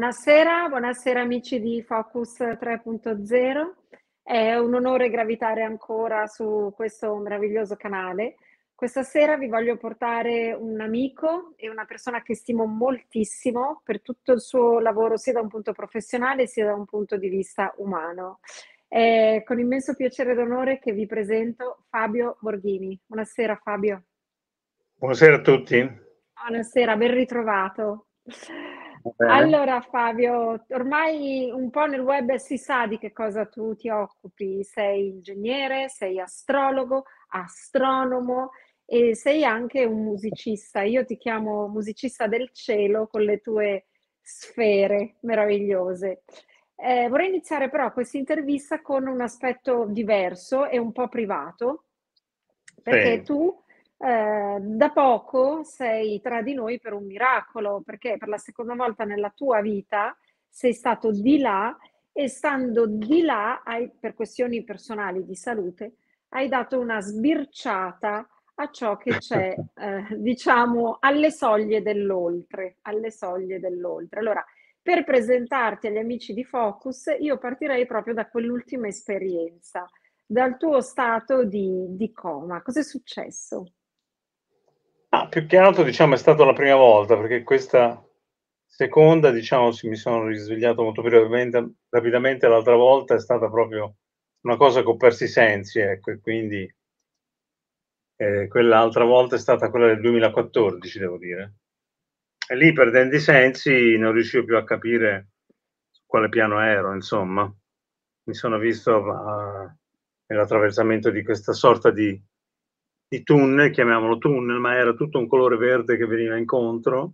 Buonasera, buonasera amici di Focus 3.0. È un onore gravitare ancora su questo meraviglioso canale. Questa sera vi voglio portare un amico e una persona che stimo moltissimo per tutto il suo lavoro, sia da un punto professionale sia da un punto di vista umano. È con immenso piacere ed onore che vi presento Fabio Borghini. Buonasera Fabio. Buonasera a tutti. Buonasera, ben ritrovato. Va bene. Allora Fabio, ormai un po' nel web si sa di che cosa tu ti occupi. Sei ingegnere, sei astrologo, astronomo e sei anche un musicista. Io ti chiamo musicista del cielo con le tue sfere meravigliose. Vorrei iniziare però questa intervista con un aspetto diverso e un po' privato, perché Sì. tu da poco sei tra di noi per un miracolo, perché per la seconda volta nella tua vita sei stato di là e stando di là, per questioni personali di salute, hai dato una sbirciata a ciò che c'è, diciamo, alle soglie dell'oltre, alle soglie dell'oltre. Allora, per presentarti agli amici di Focus, io partirei proprio da quell'ultima esperienza, dal tuo stato di coma. Cos'è successo? Più che altro diciamo è stata la prima volta, perché questa seconda diciamo mi sono risvegliato molto più rapidamente, l'altra volta è stata proprio una cosa che ho perso i sensi, ecco, e quindi quell'altra volta è stata quella del 2014, devo dire. E lì perdendo i sensi non riuscivo più a capire su quale piano ero, insomma. Mi sono visto nell'attraversamento di questa sorta di tunnel, chiamiamolo tunnel, ma era tutto un colore verde che veniva incontro.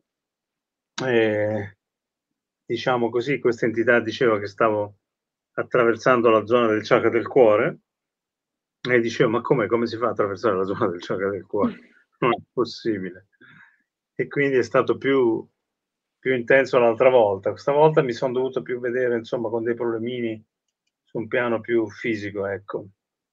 E, diciamo così, questa entità diceva che stavo attraversando la zona del chakra del cuore e dicevo, ma come si fa a attraversare la zona del chakra del cuore? Non è possibile. E quindi è stato più intenso l'altra volta. Questa volta mi sono dovuto più vedere, insomma, con dei problemini su un piano più fisico, ecco.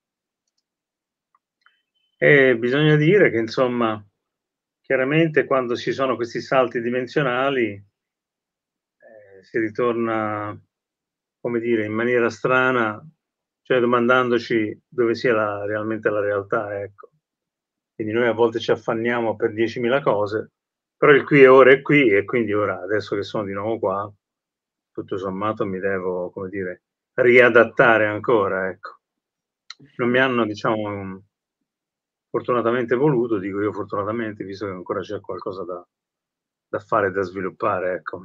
E bisogna dire che, insomma, chiaramente quando ci sono questi salti dimensionali, si ritorna, come dire, in maniera strana, cioè domandandoci dove sia realmente la realtà, ecco. Quindi noi a volte ci affanniamo per 10.000 cose, però il qui e ora è qui e quindi ora, adesso che sono di nuovo qua, tutto sommato mi devo, come dire, riadattare ancora, ecco. Non mi hanno, diciamo, fortunatamente voluto, dico io fortunatamente, visto che ancora c'è qualcosa da fare e da sviluppare, ecco.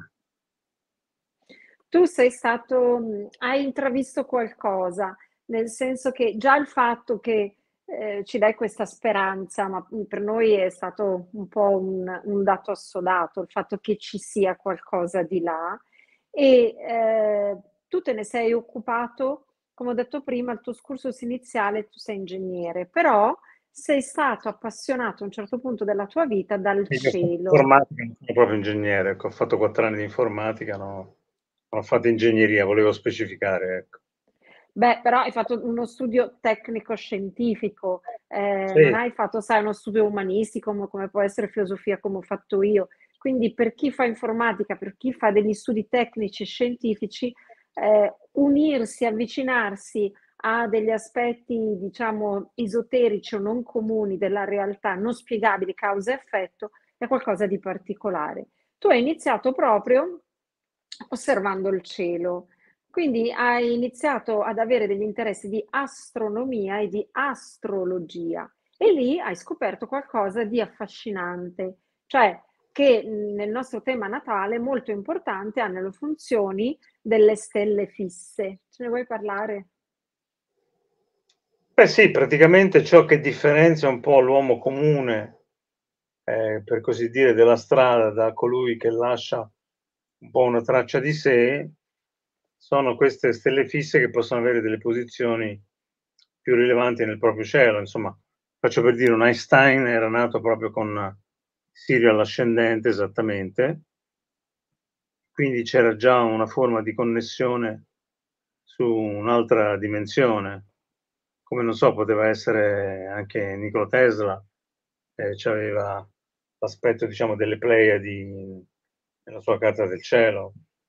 Tu sei stato, hai intravisto qualcosa, nel senso che già il fatto che ci dai questa speranza, ma per noi è stato un po' un dato assodato, il fatto che ci sia qualcosa di là e tu te ne sei occupato, come ho detto prima, il tuo cursus iniziale, tu sei ingegnere, però sei stato appassionato a un certo punto della tua vita dal Io ho fatto cielo. informatica, non sono proprio ingegnere, ecco, ho fatto 4 anni di informatica, no, non ho fatto ingegneria, volevo specificare, ecco. Beh, però hai fatto uno studio tecnico-scientifico, non Sì. hai fatto, sai, uno studio umanistico come può essere filosofia, come ho fatto io. Quindi per chi fa informatica, per chi fa degli studi tecnici e scientifici, unirsi, avvicinarsi a degli aspetti, diciamo, esoterici o non comuni della realtà, non spiegabili, causa e effetto, è qualcosa di particolare. Tu hai iniziato proprio osservando il cielo. Quindi hai iniziato ad avere degli interessi di astronomia e di astrologia e lì hai scoperto qualcosa di affascinante, cioè che nel nostro tema natale molto importante hanno le funzioni delle stelle fisse. Ce ne vuoi parlare? Beh sì, praticamente ciò che differenzia un po' l'uomo comune, per così dire, della strada da colui che lascia un po' una traccia di sé, sono queste stelle fisse che possono avere delle posizioni più rilevanti nel proprio cielo. Insomma, faccio per dire, un Einstein era nato proprio con Sirio all'ascendente, esattamente, quindi c'era già una forma di connessione su un'altra dimensione. Come non so, poteva essere anche Nikola Tesla, c'aveva l'aspetto diciamo delle Pleiadi nella sua carta del cielo.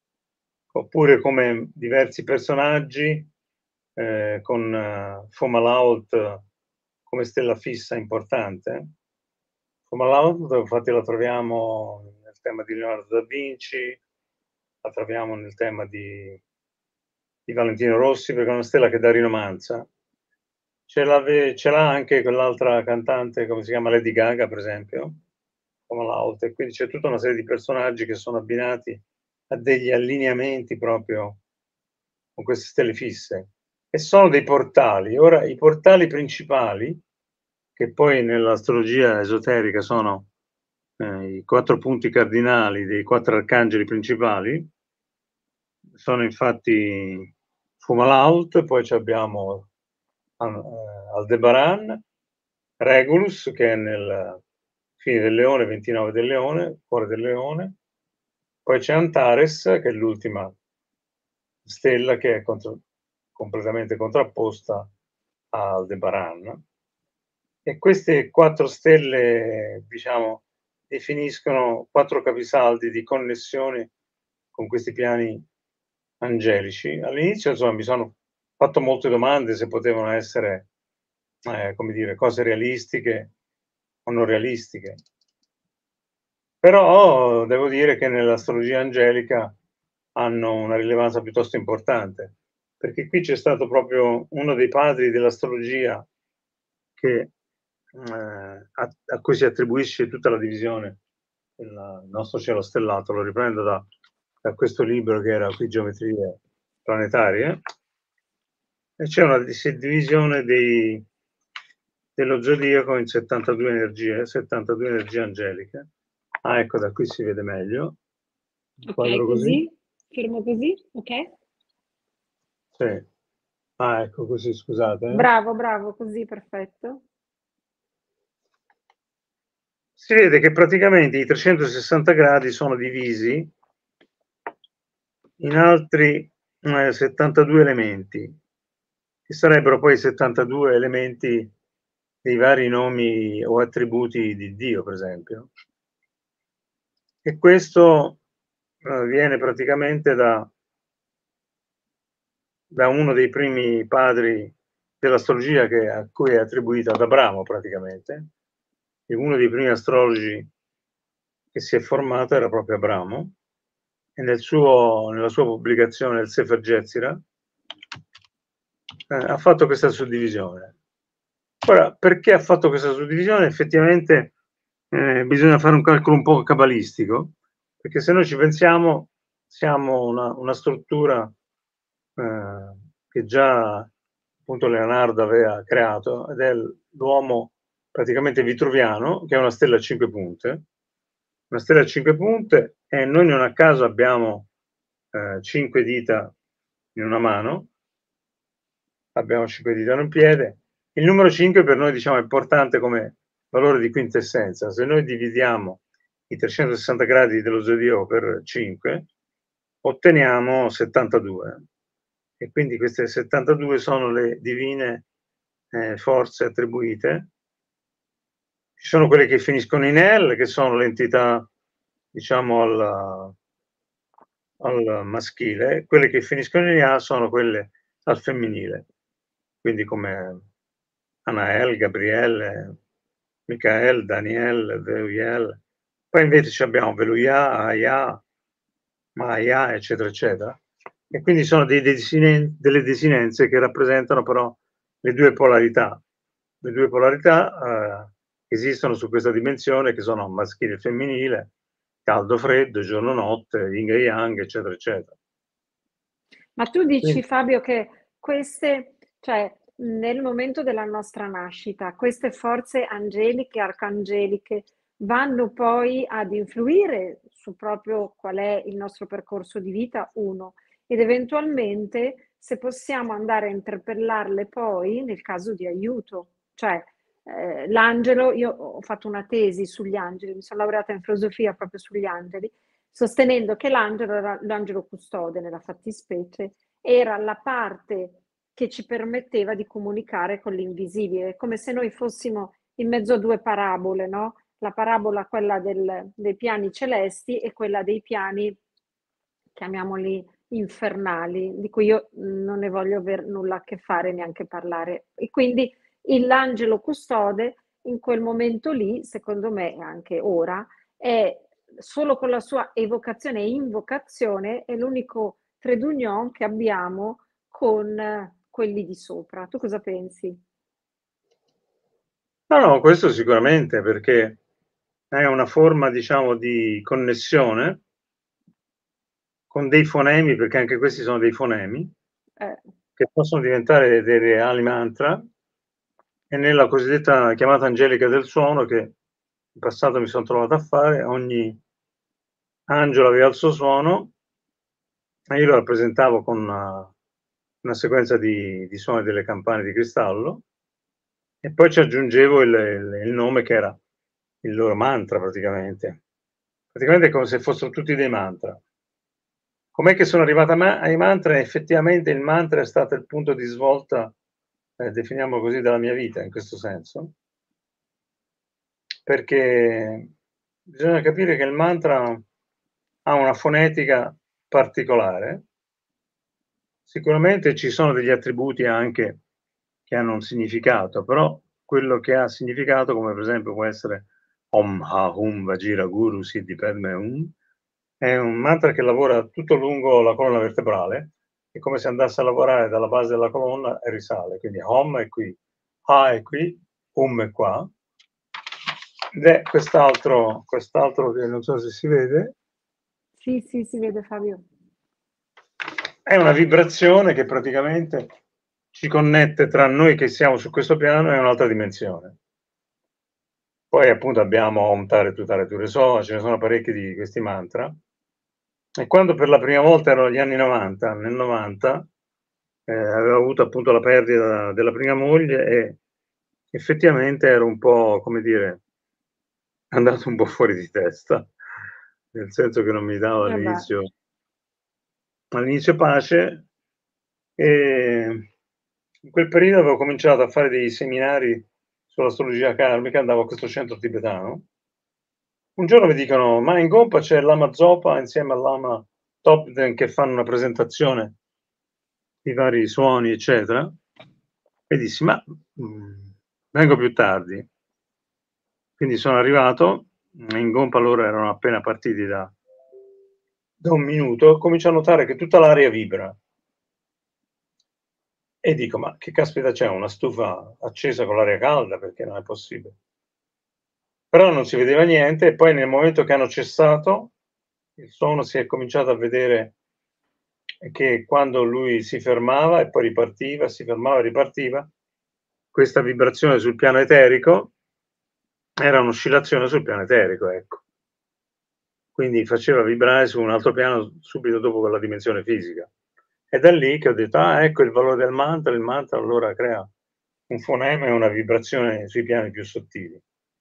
oppure come diversi personaggi con Fomalhaut come stella fissa importante. Fomalhaut infatti la troviamo nel tema di Leonardo da Vinci, la troviamo nel tema di Valentino Rossi, perché è una stella che dà rinomanza. Ce l'ha anche quell'altra cantante, come si chiama, Lady Gaga, per esempio, Fomalhaut, e quindi c'è tutta una serie di personaggi che sono abbinati a degli allineamenti proprio con queste stelle fisse. E sono dei portali. Ora, i portali principali, che poi nell'astrologia esoterica sono i 4 punti cardinali dei 4 arcangeli principali, sono infatti Fomalhaut, poi abbiamo Aldebaran, Regulus, che è nel fine del Leone, 29 del Leone, cuore del Leone, poi c'è Antares, che è l'ultima stella che è completamente contrapposta a Aldebaran. E queste 4 stelle, diciamo, definiscono 4 capisaldi di connessione con questi piani angelici. All'inizio, insomma, mi sono fatto molte domande se potevano essere, come dire, cose realistiche o non realistiche. Però devo dire che nell'astrologia angelica hanno una rilevanza piuttosto importante, perché qui c'è stato proprio uno dei padri dell'astrologia che, a cui si attribuisce tutta la divisione del nostro cielo stellato. Lo riprendo da questo libro che era qui, Geometrie planetarie, e c'è una divisione dello zodiaco in 72 energie angeliche. Ah, ecco, da qui si vede meglio. Ok, così, fermo così, ok? Sì. Ah, ecco, così, scusate. Bravo, bravo, così, perfetto. Si vede che praticamente i 360 gradi sono divisi in altri 72 elementi, che sarebbero poi i 72 elementi dei vari nomi o attributi di Dio, per esempio. E questo viene praticamente da uno dei primi padri dell'astrologia a cui è attribuita ad Abramo, praticamente. E uno dei primi astrologi che si è formato era proprio Abramo, e nella sua pubblicazione, il Sefer Yetzirah, ha fatto questa suddivisione. Ora, perché ha fatto questa suddivisione? Effettivamente bisogna fare un calcolo un po' cabalistico, perché se noi ci pensiamo, siamo una struttura che già appunto Leonardo aveva creato, ed è l'uomo praticamente vitruviano, che è una stella a 5 punte. Una stella a 5 punte, e noi non a caso abbiamo 5 dita in una mano, abbiamo 5 dita in un piede. Il numero 5 per noi, diciamo, è importante come valore di quintessenza. Se noi dividiamo i 360 gradi dello zodiaco per 5, otteniamo 72. E quindi queste 72 sono le divine forze attribuite. Ci sono quelle che finiscono in El, che sono le entità, diciamo, al maschile. Quelle che finiscono in A sono quelle al femminile, quindi come Anael, Gabriele, Michael, Daniel, Veuiel. Poi invece abbiamo Veluia, Aya, Maya, eccetera, eccetera. E quindi sono delle desinenze che rappresentano però le due polarità. Le due polarità esistono su questa dimensione, che sono maschile e femminile, caldo, freddo, giorno, notte, yin e yang, eccetera, eccetera. Ma tu dici, Quindi, Fabio, che queste, cioè nel momento della nostra nascita, queste forze angeliche, arcangeliche, vanno poi ad influire su proprio qual è il nostro percorso di vita, uno, ed eventualmente se possiamo andare a interpellarle poi nel caso di aiuto. Cioè, l'angelo, io ho fatto una tesi sugli angeli, mi sono laureata in filosofia proprio sugli angeli, sostenendo che l'angelo era l'angelo custode nella fattispecie, era la parte che ci permetteva di comunicare con l'invisibile, come se noi fossimo in mezzo a due parabole, no? La parabola quella dei piani celesti e quella dei piani, chiamiamoli infernali, di cui io non ne voglio aver nulla a che fare, neanche parlare. E quindi l'angelo custode in quel momento lì, secondo me, anche ora, è solo con la sua evocazione e invocazione, è l'unico trait d'union che abbiamo con quelli di sopra. Tu cosa pensi? No, no, questo sicuramente, perché è una forma, diciamo, di connessione con dei fonemi, perché anche questi sono dei fonemi, Eh, che possono diventare dei reali mantra, e nella cosiddetta chiamata angelica del suono, che in passato mi son trovato a fare, ogni angelo aveva il suo suono e io lo rappresentavo con una sequenza di suoni delle campane di cristallo, e poi ci aggiungevo il nome che era il loro mantra praticamente. Praticamente è come se fossero tutti dei mantra. Com'è che sono arrivata ai mantra? Effettivamente il mantra è stato il punto di svolta, definiamolo così, della mia vita in questo senso, perché bisogna capire che il mantra ha una fonetica particolare. Sicuramente ci sono degli attributi anche che hanno un significato, però quello che ha significato, come per esempio può essere Om Ha Hum Vajira Guru Siddhi Padme Hum, è un mantra che lavora tutto lungo la colonna vertebrale, è come se andasse a lavorare dalla base della colonna e risale, quindi Om è qui, Ha è qui, è qua, ed è quest'altro che non so se si vede, sì, sì, si vede Fabio. è una vibrazione che praticamente ci connette tra noi che siamo su questo piano e un'altra dimensione. Poi appunto abbiamo Om Tare Tu Tare Tu Re So, ce ne sono parecchi di questi mantra. E quando per la prima volta erano gli anni 90, nel 90, avevo avuto appunto la perdita della prima moglie e effettivamente ero un po', come dire, andato un po' fuori di testa, nel senso che non mi dava Eh beh. all'inizio pace, e in quel periodo avevo cominciato a fare dei seminari sull'astrologia karmica, andavo a questo centro tibetano. Un giorno mi dicono: "Ma in gompa c'è il Lama Zopa insieme al Lama Topten che fanno una presentazione di vari suoni, eccetera". E dissi: "Ma, vengo più tardi". Quindi sono arrivato, in gompa loro erano appena partiti da un minuto, comincio a notare che tutta l'aria vibra e dico: "Ma che caspita c'è, una stufa accesa con l'aria calda? Perché non è possibile". Però non si vedeva niente e poi nel momento che hanno cessato il suono si è cominciato a vedere che quando lui si fermava e poi ripartiva, si fermava e ripartiva, questa vibrazione sul piano eterico era un'oscillazione sul piano eterico, ecco. Quindi faceva vibrare su un altro piano subito dopo quella dimensione fisica. È da lì che ho detto: "Ah, ecco il valore del mantra, il mantra allora crea un fonema e una vibrazione sui piani più sottili".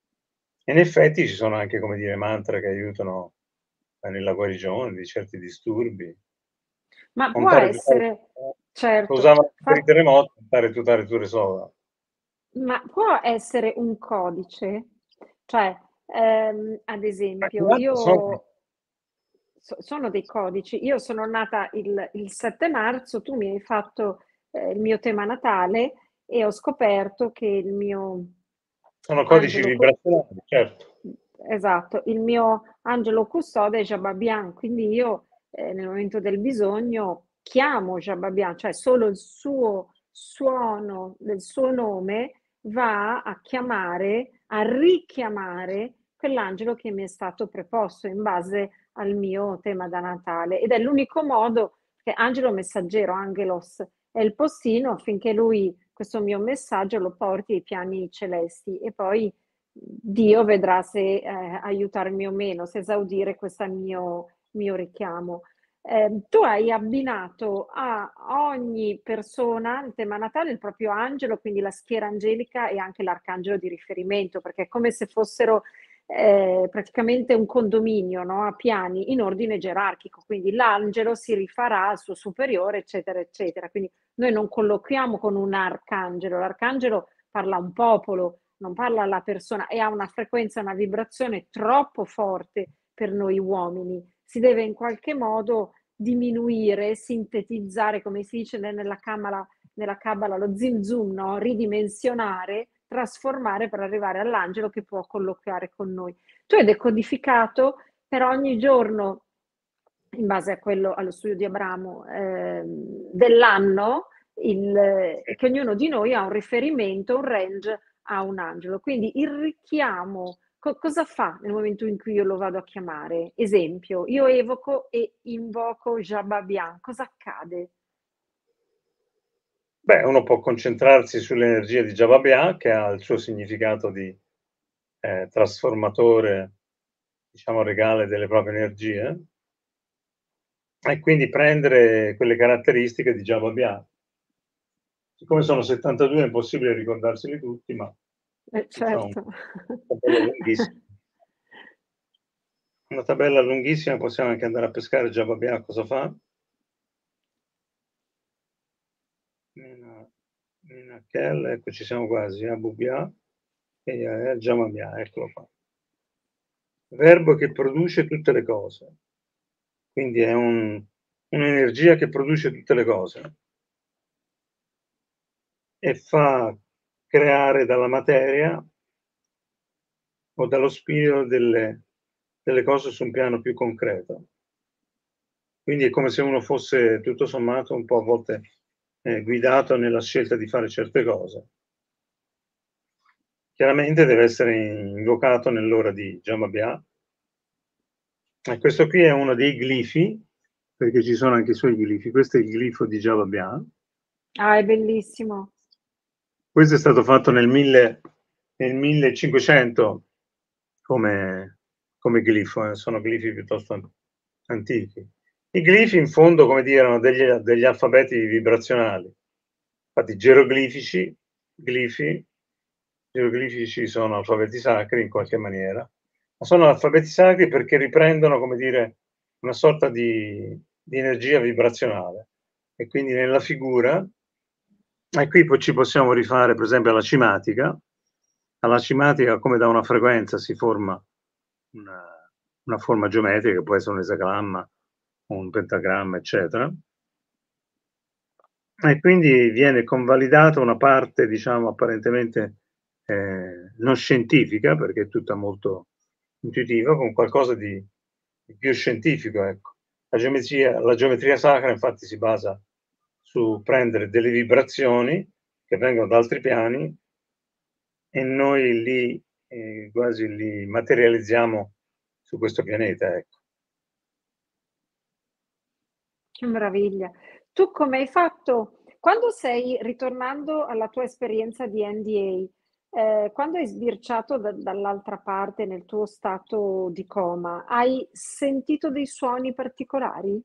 In effetti ci sono anche, come dire, mantra che aiutano, nella guarigione di certi disturbi. Ma può Contare tutare essere, lo certo, usavano per i terremoti, contare tutare tu resolva. ma può essere un codice? Cioè, ad Ma esempio, guarda, io sono dei codici. Io sono nata il 7 marzo, tu mi hai fatto, il mio tema natale e ho scoperto che il mio sono codici angelo co vibrazionali, certo. esatto, il mio angelo custode è Jabbabian, quindi io, nel momento del bisogno chiamo Jabbabian, cioè solo il suo suono del suo nome va a chiamare, a richiamare quell'angelo che mi è stato preposto in base al mio tema da Natale ed è l'unico modo che angelo messaggero, angelos, è il postino affinché lui questo mio messaggio lo porti ai piani celesti e poi Dio vedrà se, aiutarmi o meno, se esaudire questa mio richiamo. Tu hai abbinato a ogni persona il tema natale il proprio angelo, quindi la schiera angelica e anche l'arcangelo di riferimento, perché è come se fossero, praticamente un condominio, no, a piani in ordine gerarchico, quindi l'angelo si rifarà al suo superiore, eccetera, eccetera. Quindi noi non colloquiamo con un arcangelo, l'arcangelo parla a un popolo, non parla alla persona e ha una frequenza, una vibrazione troppo forte per noi uomini. Si deve in qualche modo diminuire, sintetizzare, come si dice nella Kabbalah, lo Zimzum, no? Ridimensionare, trasformare per arrivare all'angelo che può colloquiare con noi. Tu hai decodificato per ogni giorno, in base a quello, allo studio di Abramo, dell'anno, che ognuno di noi ha un riferimento, un range a un angelo. Quindi il richiamo, cosa fa nel momento in cui io lo vado a chiamare? Esempio, io evoco e invoco Jabbabian, cosa accade? Beh, uno può concentrarsi sull'energia di Jabbabian, che ha il suo significato di trasformatore, diciamo, regale delle proprie energie, e quindi prendere quelle caratteristiche di Jabbabian. Siccome sono 72 è impossibile ricordarseli tutti, ma Certo. Una tabella lunghissima. Una tabella lunghissima, possiamo anche andare a pescare Jabbabian, cosa fa? Minakel, ecco, ci siamo quasi, Abubia e Jabbabian, eccolo qua. Verbo che produce tutte le cose, quindi è un'energia che produce tutte le cose e fa creare dalla materia o dallo spirito delle cose su un piano più concreto. Quindi è come se uno fosse tutto sommato un po' a volte guidato nella scelta di fare certe cose. Chiaramente deve essere invocato nell'ora di Jabbabian. E questo qui è uno dei glifi, perché ci sono anche i suoi glifi. Questo è il glifo di Jabbabian. Ah, è bellissimo. Questo è stato fatto nel 1500 come glifo, sono glifi piuttosto antichi. I glifi in fondo, come dire, erano degli alfabeti vibrazionali. Infatti geroglifici sono alfabeti sacri in qualche maniera, ma sono alfabeti sacri perché riprendono, come dire, una sorta di energia vibrazionale. E quindi nella figura, e qui poi ci possiamo rifare per esempio alla cimatica. Alla cimatica, come da una frequenza si forma una forma geometrica, che può essere un esagramma, un pentagramma, eccetera. E quindi viene convalidata una parte, diciamo, apparentemente non scientifica, perché è tutta molto intuitiva, con qualcosa di più scientifico, ecco. La geometria sacra infatti si basa su prendere delle vibrazioni che vengono da altri piani e noi li quasi li materializziamo su questo pianeta, ecco. Che meraviglia. Tu come hai fatto quando sei ritornando alla tua esperienza di NDA, quando hai sbirciato dall'altra parte nel tuo stato di coma, hai sentito dei suoni particolari?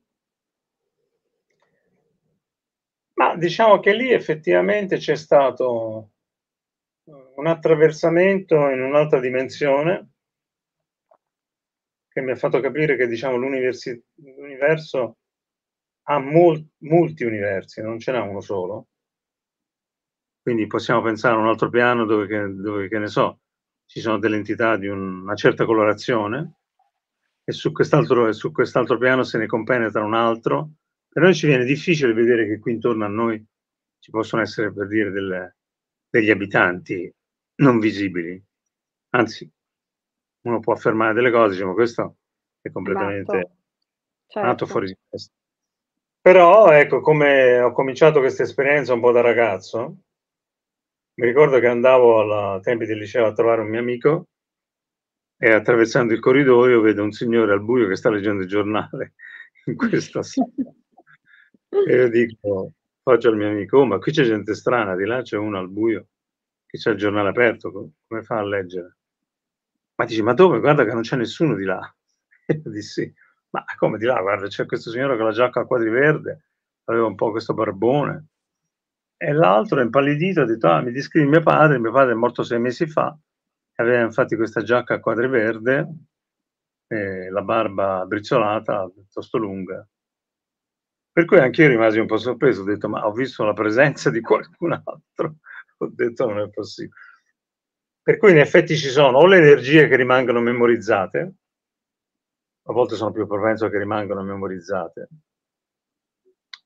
Ma diciamo che lì effettivamente c'è stato un attraversamento in un'altra dimensione che mi ha fatto capire che, diciamo, l'universo ha molti universi, non ce n'è uno solo. Quindi possiamo pensare a un altro piano dove, che ne so, ci sono delle entità di una certa colorazione e su quest'altro piano se ne compenetra un altro. Per noi ci viene difficile vedere che qui intorno a noi ci possono essere, per dire, degli abitanti non visibili. Anzi, uno può affermare delle cose, diciamo, questo è completamente nato Certo. fuori di testa. Però, ecco, come ho cominciato questa esperienza un po' da ragazzo, mi ricordo che andavo ai tempi del liceo a trovare un mio amico e attraversando il corridoio vedo un signore al buio che sta leggendo il giornale in questa sala. E io dico, faccio al mio amico, oh, ma qui c'è gente strana, di là c'è uno al buio, che c'è il giornale aperto, come fa a leggere? Ma dici, ma dove? Guarda che non c'è nessuno di là. E io dissi, ma come di là? Guarda, c'è questo signore con la giacca a quadri verde, aveva un po' questo barbone. E l'altro, impallidito, ha detto, ah, mi descrivi mio padre è morto 6 mesi fa, aveva infatti questa giacca a quadri verde, la barba brizzolata, piuttosto lunga. Per cui anch'io rimasi un po' sorpreso, ho detto, ma ho visto la presenza di qualcun altro, ho detto non è possibile. Per cui in effetti ci sono o le energie che rimangono memorizzate, a volte sono più propenso che rimangano memorizzate,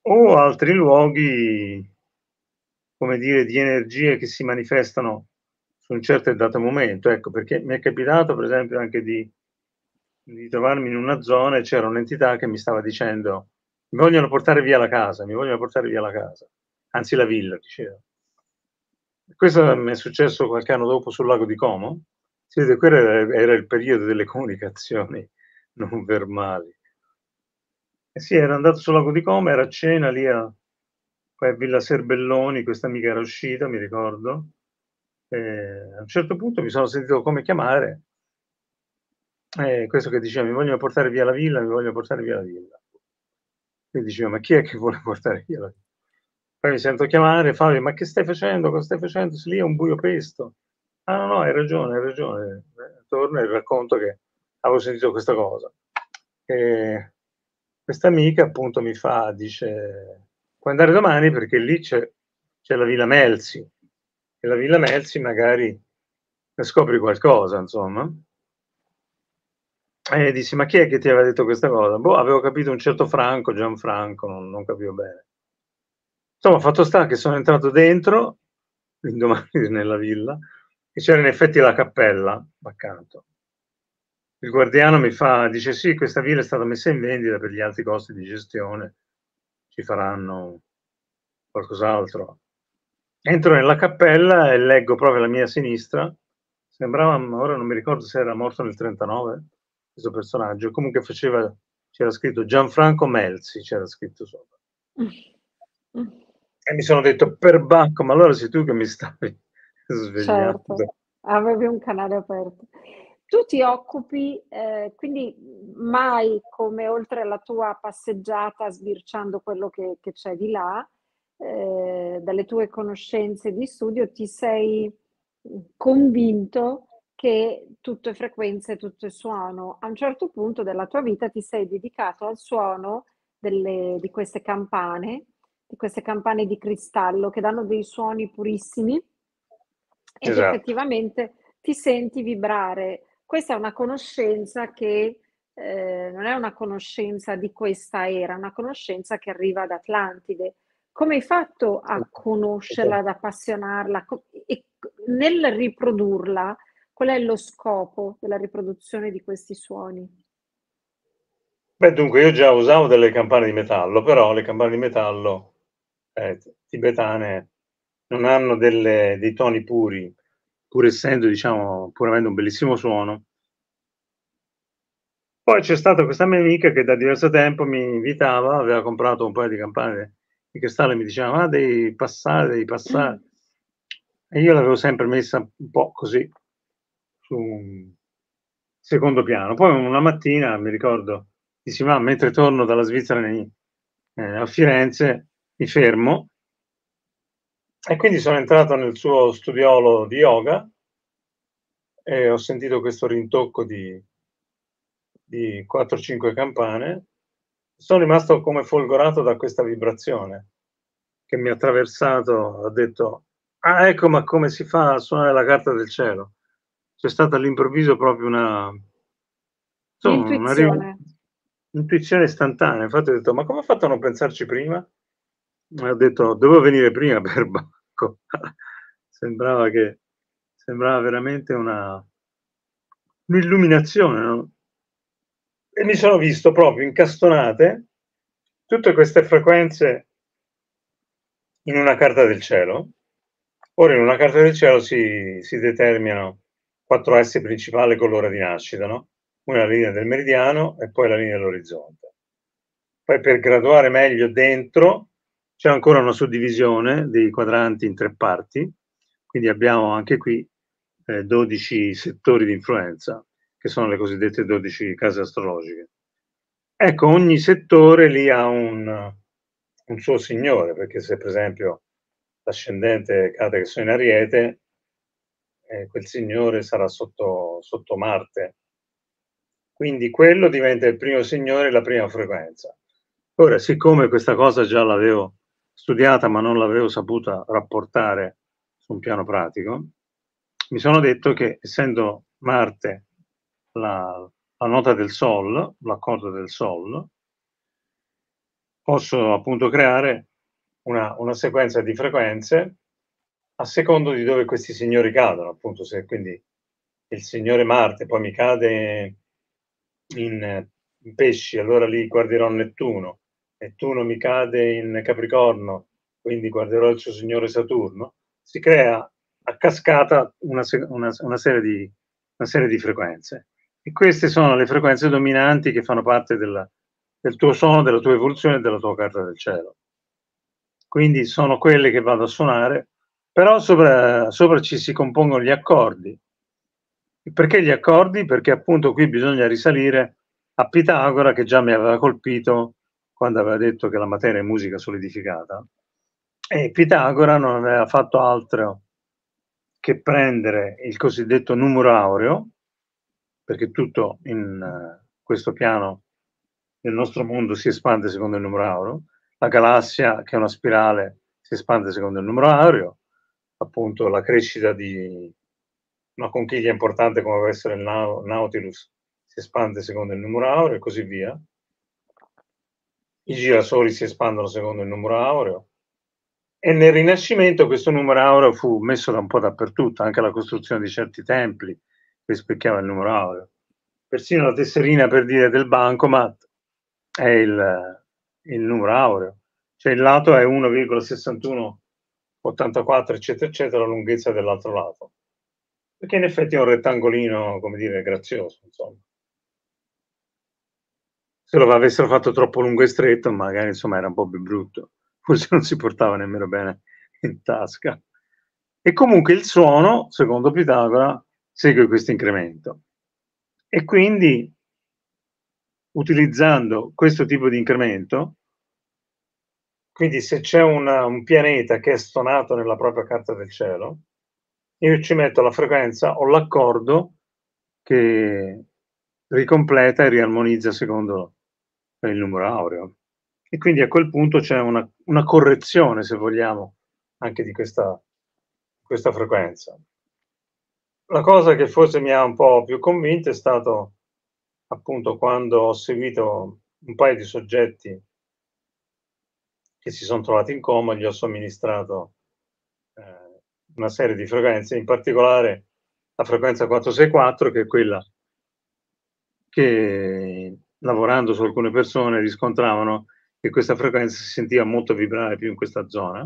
o altri luoghi, come dire, di energie che si manifestano su un certo e dato momento. Ecco, perché mi è capitato per esempio anche di trovarmi in una zona e c'era un'entità che mi stava dicendo: "Mi vogliono portare via la casa, mi vogliono portare via la casa", anzi la villa diceva. Questo mi è successo qualche anno dopo sul lago di Como. Si vede quello era il periodo delle comunicazioni non verbali. Eh sì, ero andato sul lago di Como, ero a cena lì poi a Villa Serbelloni, questa amica era uscita, mi ricordo, a un certo punto mi sono sentito come chiamare, questo che diceva: "Mi vogliono portare via la villa, mi vogliono portare via la villa". Quindi dicevo: "Ma chi è che vuole portare via la villa?" Poi mi sento chiamare, Fabio: "Ma che stai facendo? Cosa stai facendo? Sì, lì è un buio pesto". "Ah, no, no, hai ragione, hai ragione". Torno e racconto che avevo sentito questa cosa. Questa amica appunto mi fa, dice: "Puoi andare domani perché lì c'è la Villa Melzi e la Villa Melzi magari ne scopri qualcosa, insomma". E dissi: "Ma chi è che ti aveva detto questa cosa?" Boh, avevo capito un certo Franco, Gianfranco, non capivo bene. Insomma, fatto sta che sono entrato dentro, l'indomani nella villa, e c'era in effetti la cappella accanto. Il guardiano mi fa, dice: "Sì, questa villa è stata messa in vendita per gli alti costi di gestione, ci faranno qualcos'altro". Entro nella cappella e leggo proprio alla mia sinistra, sembrava, ora non mi ricordo se era morto nel '39 questo personaggio, comunque c'era scritto Gianfranco Melzi, c'era scritto sopra. E mi sono detto: "Perbacco, ma allora sei tu che mi stavi Certo, svegliando". avevi un canale aperto. Tu ti occupi, quindi mai come oltre alla tua passeggiata sbirciando quello che c'è di là, dalle tue conoscenze di studio ti sei, convinto che tutto è frequenza e tutto è suono. A un certo punto della tua vita ti sei dedicato al suono delle di queste campane di cristallo che danno dei suoni purissimi ed Esatto. effettivamente ti senti vibrare. Questa è una conoscenza che, non è una conoscenza di questa era, è una conoscenza che arriva da Atlantide. Come hai fatto a Esa conoscerla, ad appassionarla? Nel riprodurla, qual è lo scopo della riproduzione di questi suoni? Beh, dunque io già usavo delle campane di metallo, però le campane di metallo, tibetane non hanno dei toni puri, pur essendo, diciamo, pur avendo un bellissimo suono. Poi c'è stata questa mia amica che da diverso tempo mi invitava, aveva comprato un paio di campane di cristallo e mi diceva: "Ma devi passare, devi passare". E io l'avevo sempre messa un po' così, su un secondo piano. Poi una mattina, mi ricordo, dissi: "Ma mentre torno dalla Svizzera a Firenze, mi fermo", e quindi sono entrato nel suo studiolo di yoga e ho sentito questo rintocco di 4, 5 campane. Sono rimasto come folgorato da questa vibrazione che mi ha attraversato, ho detto: "Ah, ecco, ma come si fa a suonare la carta del cielo". C'è stata all'improvviso proprio insomma una L'intuizione. intuizione istantanea. Infatti ho detto: "Ma come ho fatto a non pensarci prima?" E ho detto: "Dovevo venire prima per Bacco". Sembrava che sembrava veramente un'illuminazione, no, e mi sono visto proprio incastonate tutte queste frequenze in una carta del cielo. Ora in una carta del cielo si determinano 4 assi principali con l'ora di nascita, no, una è la linea del meridiano e poi la linea dell'orizzonte. Poi per graduare meglio dentro c'è ancora una suddivisione dei quadranti in 3 parti, quindi abbiamo anche qui, 12 settori di influenza, che sono le cosiddette 12 case astrologiche. Ecco, ogni settore lì ha un suo signore, perché se per esempio l'ascendente cade che sono in Ariete, quel signore sarà sotto Marte. Quindi quello diventa il primo signore, la prima frequenza. Ora, siccome questa cosa già l'avevo studiata, ma non l'avevo saputa rapportare su un piano pratico, mi sono detto che essendo Marte la nota del Sol, l'accordo del Sol, posso appunto creare una sequenza di frequenze a secondo di dove questi signori cadono, appunto. Se quindi il signore Marte poi mi cade in Pesci, allora lì guarderò Nettuno. Nettuno mi cade in Capricorno, quindi guarderò il suo signore Saturno. Si crea a cascata una serie di frequenze. E queste sono le frequenze dominanti che fanno parte del tuo suono, della tua evoluzione e della tua carta del cielo. Quindi sono quelle che vado a suonare, però sopra ci si compongono gli accordi. Perché gli accordi? Perché appunto qui bisogna risalire a Pitagora, che già mi aveva colpito quando aveva detto che la materia è musica solidificata, e Pitagora non aveva fatto altro che prendere il cosiddetto numero aureo, perché tutto in questo piano nel nostro mondo si espande secondo il numero aureo, la galassia, che è una spirale, si espande secondo il numero aureo, appunto la crescita di una conchiglia importante come può essere il Nautilus si espande secondo il numero aureo e così via. I girasoli si espandono secondo il numero aureo. E nel Rinascimento questo numero aureo fu messo da un po' dappertutto, anche la costruzione di certi templi rispecchiava il numero aureo. Persino la tesserina, per dire, del bancomat è il numero aureo. Cioè il lato è 1,6184, eccetera, eccetera, la lunghezza dell'altro lato. Perché in effetti è un rettangolino, come dire, grazioso, insomma. Se lo avessero fatto troppo lungo e stretto, magari, insomma, era un po' più brutto. Forse non si portava nemmeno bene in tasca. E comunque il suono, secondo Pitagora, segue questo incremento. E quindi, utilizzando questo tipo di incremento, quindi se c'è un pianeta che è stonato nella propria carta del cielo, io ci metto la frequenza o l'accordo che ricompleta e riarmonizza secondo il numero aureo. E quindi a quel punto c'è una correzione, se vogliamo, anche di questa frequenza. La cosa che forse mi ha un po' più convinto è stato appunto quando ho seguito un paio di soggetti che si sono trovati in coma, gli ho somministrato una serie di frequenze, in particolare la frequenza 464, che è quella che lavorando su alcune persone riscontravano che questa frequenza si sentiva molto vibrare più in questa zona.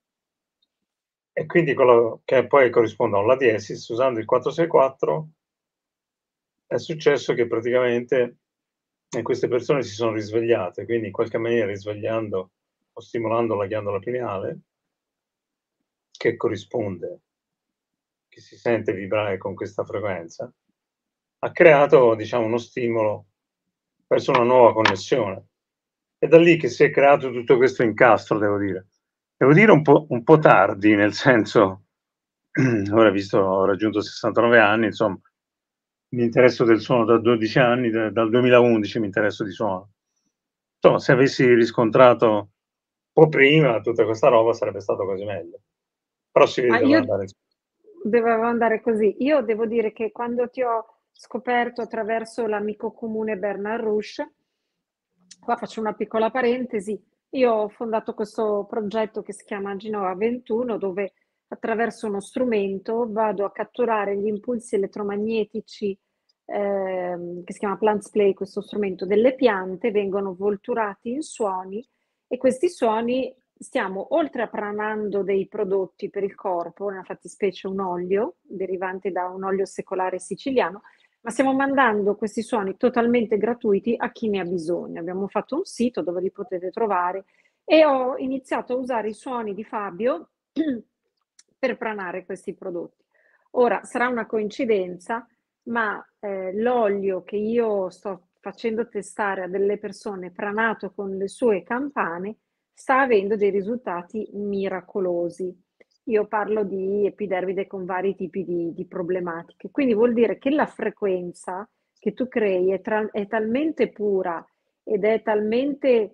E quindi quello che poi corrisponde a un La diesis, usando il 464, è successo che praticamente queste persone si sono risvegliate, quindi in qualche maniera risvegliando o stimolando la ghiandola pineale, che corrisponde, che si sente vibrare con questa frequenza, ha creato, diciamo, uno stimolo verso una nuova connessione. È da lì che si è creato tutto questo incastro, devo dire. Devo dire un po' tardi, nel senso, ora visto ho raggiunto 69 anni, insomma, mi interesso del suono da 12 anni, dal 2011 mi interesso di suono. Insomma, se avessi riscontrato un po' prima tutta questa roba sarebbe stato quasi meglio. Però si vede Ma che doveva io andare in... dovevo andare così. Io devo dire che quando ti ho scoperto attraverso l'amico comune Bernard Rush, qua faccio una piccola parentesi, io ho fondato questo progetto che si chiama Genova 21, dove attraverso uno strumento vado a catturare gli impulsi elettromagnetici che si chiama Plants Play, questo strumento delle piante, vengono volturati in suoni e questi suoni stiamo oltre a pranando dei prodotti per il corpo, nella fattispecie un olio derivante da un olio secolare siciliano, ma stiamo mandando questi suoni totalmente gratuiti a chi ne ha bisogno. Abbiamo fatto un sito dove li potete trovare e ho iniziato a usare i suoni di Fabio per pranare questi prodotti. Ora sarà una coincidenza, ma l'olio che io sto facendo testare a delle persone pranato con le sue campane sta avendo dei risultati miracolosi. Io parlo di epidermide con vari tipi di problematiche. Quindi vuol dire che la frequenza che tu crei è talmente pura ed è talmente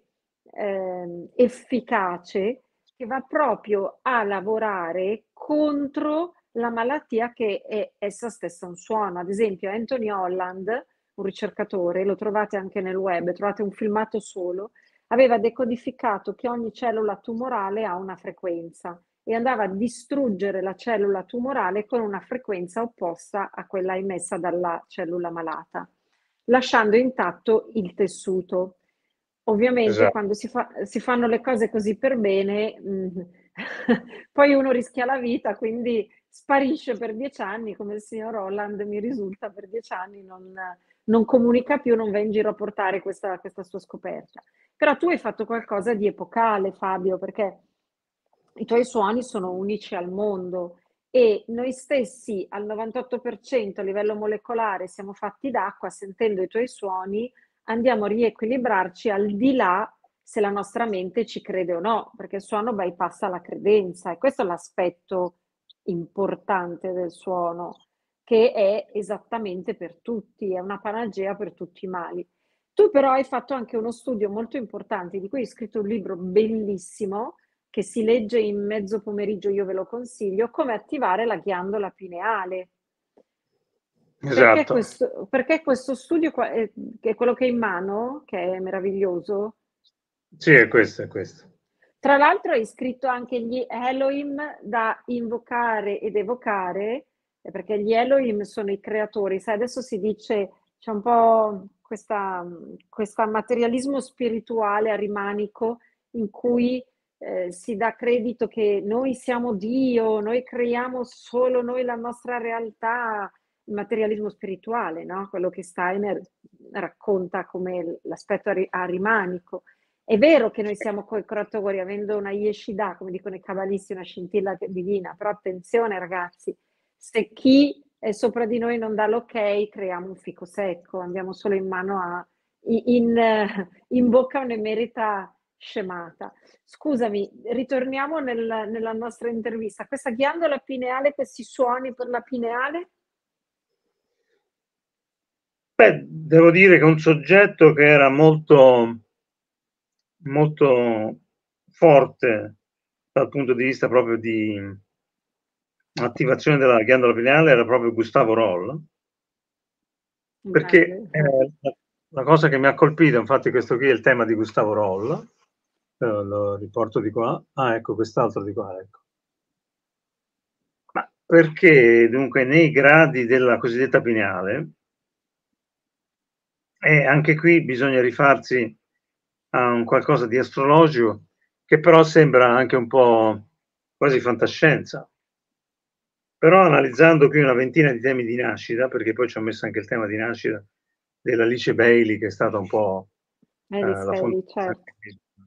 efficace che va proprio a lavorare contro la malattia che è essa stessa un suono. Ad esempio, Anthony Holland, un ricercatore, lo trovate anche nel web, trovate un filmato solo, aveva decodificato che ogni cellula tumorale ha una frequenza e andava a distruggere la cellula tumorale con una frequenza opposta a quella emessa dalla cellula malata, lasciando intatto il tessuto. Ovviamente Esatto. quando si fanno le cose così per bene, poi uno rischia la vita, quindi sparisce per 10 anni, come il signor Holland mi risulta per 10 anni non comunica più, non va in giro a portare questa sua scoperta. Però tu hai fatto qualcosa di epocale, Fabio, perché i tuoi suoni sono unici al mondo e noi stessi al 98% a livello molecolare siamo fatti d'acqua, sentendo i tuoi suoni andiamo a riequilibrarci al di là se la nostra mente ci crede o no, perché il suono bypassa la credenza e questo è l'aspetto importante del suono, che è esattamente per tutti, è una panacea per tutti i mali. Tu però hai fatto anche uno studio molto importante, di cui hai scritto un libro bellissimo, che si legge in mezzo pomeriggio, io ve lo consiglio, come attivare la ghiandola pineale. Esatto. Perché questo studio qua, che è quello che hai in mano, che è meraviglioso, Sì, è questo, è questo. tra l'altro hai scritto anche gli Elohim da invocare ed evocare, perché gli Elohim sono i creatori, sai, adesso si dice, c'è un po' questa materialismo spirituale arimanico in cui si dà credito che noi siamo Dio, noi creiamo solo noi la nostra realtà, il materialismo spirituale, no? Quello che Steiner racconta come l'aspetto arimanico. È vero che noi siamo co-creatori, avendo una yeshidah, come dicono i cabalisti, una scintilla divina, però attenzione ragazzi, se chi è sopra di noi non dà l'ok, creiamo un fico secco, andiamo solo in mano a, in bocca a un'emerita scemata. Scusami, ritorniamo nella nostra intervista. Questa ghiandola pineale, questi suoni per la pineale? Beh, devo dire che un soggetto che era molto, molto forte dal punto di vista proprio di attivazione della ghiandola pineale era proprio Gustavo Roll, perché Grande. la cosa che mi ha colpito, infatti questo qui è il tema di Gustavo Roll, lo riporto di qua, ah ecco quest'altro di qua, ecco. Ma perché dunque nei gradi della cosiddetta pineale, e anche qui bisogna rifarsi a un qualcosa di astrologico che però sembra anche un po' quasi fantascienza. Però analizzando qui una ventina di temi di nascita, perché poi ci ho messo anche il tema di nascita dell'Alice Bailey, che è stata un po' Alice la Bailey, fondatrice certo.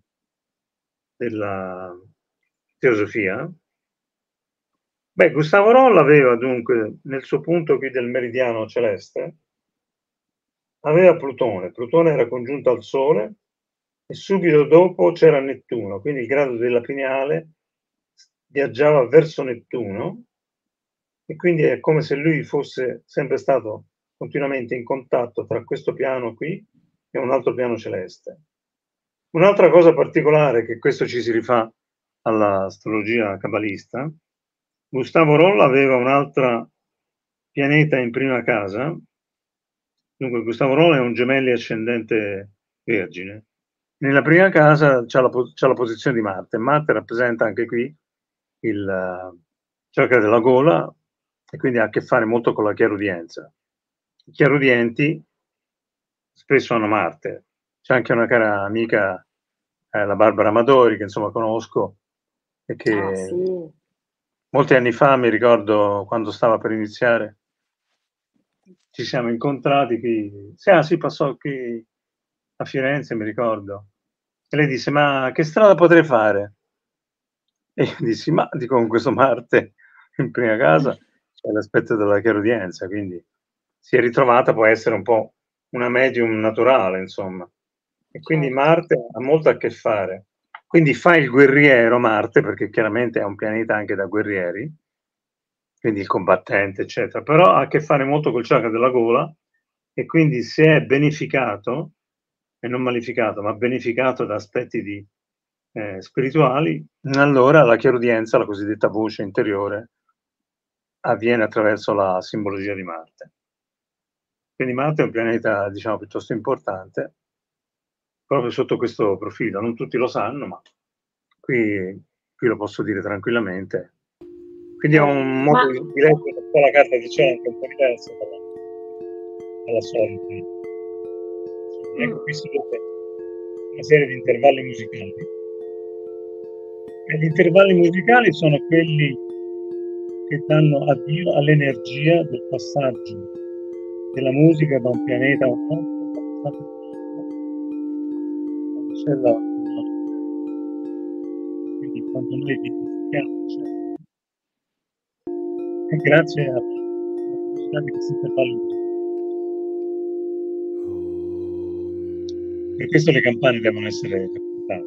della teosofia. Beh, Gustavo Rolla aveva dunque nel suo punto qui del meridiano celeste, aveva Plutone, Plutone era congiunto al Sole e subito dopo c'era Nettuno, quindi il grado della pineale viaggiava verso Nettuno e quindi è come se lui fosse sempre stato continuamente in contatto tra questo piano qui e un altro piano celeste. Un'altra cosa particolare, che questo ci si rifà all'astrologia cabalista, Gustavo Rolla aveva un'altra pianeta in prima casa, dunque Gustavo Rolla è un gemelli ascendente vergine. Nella prima casa c'ha la posizione di Marte. Marte rappresenta anche qui il chakra della gola e quindi ha a che fare molto con la chiarudienza. I chiarudienti spesso hanno Marte. C'è anche una cara amica, la Barbara Amadori, che insomma conosco e Ah che sì. molti anni fa, mi ricordo quando stava per iniziare, ci siamo incontrati qui, sì, ah, sì, passò qui a Firenze, mi ricordo, e lei disse, ma che strada potrei fare? E io dissi, ma dico, con questo Marte in prima casa c'è l'aspetto della chiarudienza, quindi si è ritrovata, può essere un po' una medium naturale, insomma. E quindi Certo. Marte ha molto a che fare. Quindi fa il guerriero Marte, perché chiaramente è un pianeta anche da guerrieri, quindi il combattente, eccetera, però ha a che fare molto col chakra della gola e quindi se è beneficato, e non maleficato, ma beneficato da aspetti spirituali, allora la chiarudienza, la cosiddetta voce interiore, avviene attraverso la simbologia di Marte. Quindi Marte è un pianeta, diciamo, piuttosto importante proprio sotto questo profilo. Non tutti lo sanno, ma qui lo posso dire tranquillamente. Quindi è un modo Ma di leggere un po' la carta di cielo anche un po' diverso dalla solita. Ecco, qui si vede una serie di intervalli musicali. E gli intervalli musicali sono quelli che danno avvio all'energia del passaggio della musica da un pianeta a un altro, quindi quando noi identifichiamo, è grazie alla velocità di questi intervalli musicali. Per questo le campane devono essere captate.